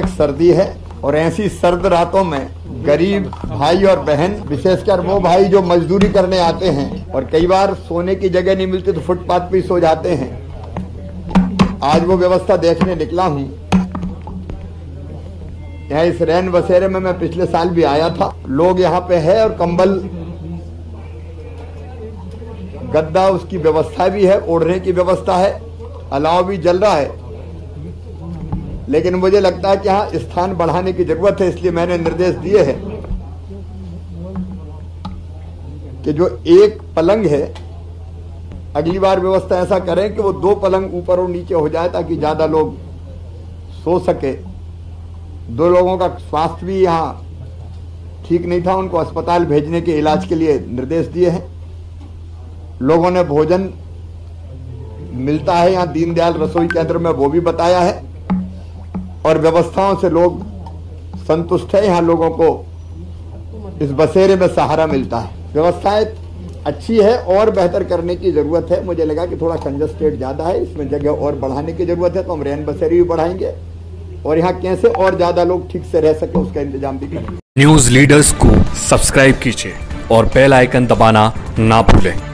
भयानक सर्दी है और ऐसी सर्द रातों में गरीब भाई और बहन, विशेषकर वो भाई जो मजदूरी करने आते हैं और कई बार सोने की जगह नहीं मिलती तो फुटपाथ पे सो जाते हैं, आज वो व्यवस्था देखने निकला हूँ। यहाँ इस रैन बसेरे में मैं पिछले साल भी आया था। लोग यहाँ पे है और कंबल गद्दा उसकी व्यवस्था भी है, ओढ़ने की व्यवस्था है, अलाव भी जल रहा है। लेकिन मुझे लगता है कि यहाँ स्थान बढ़ाने की जरूरत है, इसलिए मैंने निर्देश दिए हैं कि जो एक पलंग है अगली बार व्यवस्था ऐसा करें कि वो 2 पलंग ऊपर और नीचे हो जाए ताकि ज्यादा लोग सो सके। 2 लोगों का स्वास्थ्य भी यहाँ ठीक नहीं था, उनको अस्पताल भेजने के इलाज के लिए निर्देश दिए हैं। लोगों ने भोजन मिलता है यहाँ दीनदयाल रसोई केंद्र में, वो भी बताया है और व्यवस्थाओं से लोग संतुष्ट है। यहाँ लोगों को इस बसेरे में सहारा मिलता है। व्यवस्थाएं अच्छी है और बेहतर करने की जरूरत है। मुझे लगा कि थोड़ा कंजस्टेड ज्यादा है, इसमें जगह और बढ़ाने की जरूरत है, तो हम रैन बसेरे भी बढ़ाएंगे और यहाँ कैसे और ज्यादा लोग ठीक से रह सके उसका इंतजाम भी करेंगे। न्यूज लीडर्स को सब्सक्राइब कीजिए और बेल आइकन दबाना ना भूलें।